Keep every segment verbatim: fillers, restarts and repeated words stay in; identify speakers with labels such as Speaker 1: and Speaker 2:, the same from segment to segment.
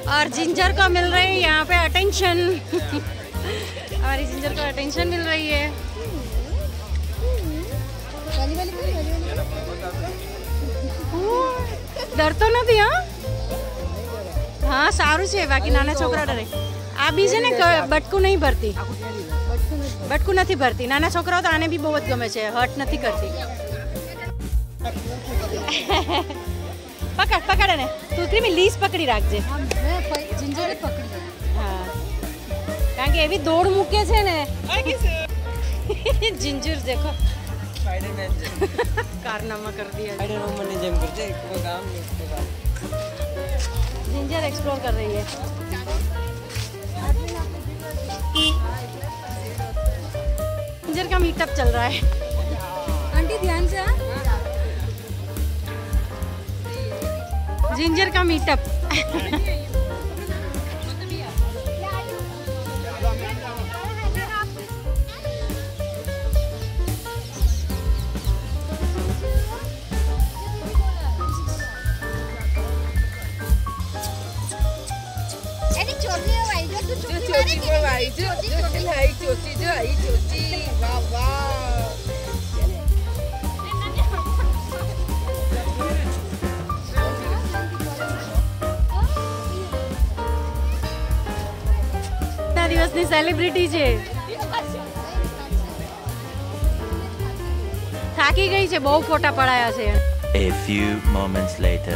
Speaker 1: और जिंजर को मिल रही है यहाँ पे अटेंशन। हमारी जिंजर को अटेंशन मिल रही है। डर तो नहीं हाँ हाँ सारू છે બાકી નાના છોકરા ડરે આ બીજે ને બટકું નહીં ભરતી બટકું નથી ભરતી નાના છોકરાઓ તો આને બી બહુ જ ગમે છે હર્ટ નથી કરતી। પકડ પકડ ને તું ક્રીમી લીસ પકડી રાખજે
Speaker 2: जिंजर पकड़ी
Speaker 1: हाँ કારણ કે એવી દોડ મૂકે છે ને जिंजर देखो
Speaker 3: स्पाइडरमैन
Speaker 1: कारनामा कर दिया
Speaker 3: स्पाइडरमैन ने जेम करते कोई काम नहीं उसके बाद
Speaker 1: जिंजर एक्सप्लोर कर रही है। जिंजर का मीटअप चल रहा है।
Speaker 2: आंटी ध्यान से
Speaker 1: जिंजर का मीटअप દિવસની સેલિબ્રિટી છે થાકી ગઈ છે બહુ ફોટા પડાયા છે।
Speaker 4: A few moments later.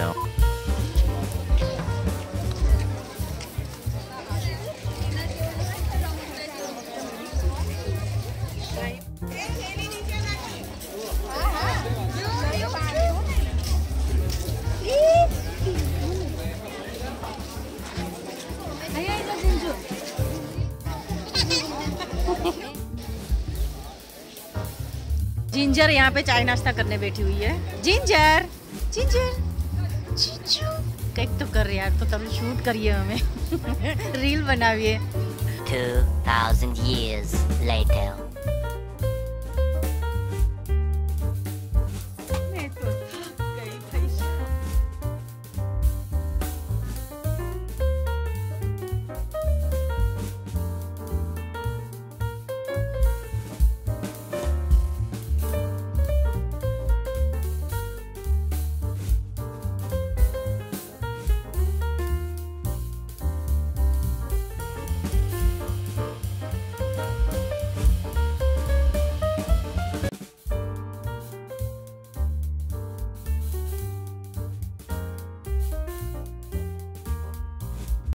Speaker 1: Ginger यहाँ पे चाय नाश्ता करने बैठी हुई है। जिंजर जिंजर जिंजू कहीं तो कर रही है यार तो तब शूट करिए हमें रील बनाइए।
Speaker 5: two thousand years later.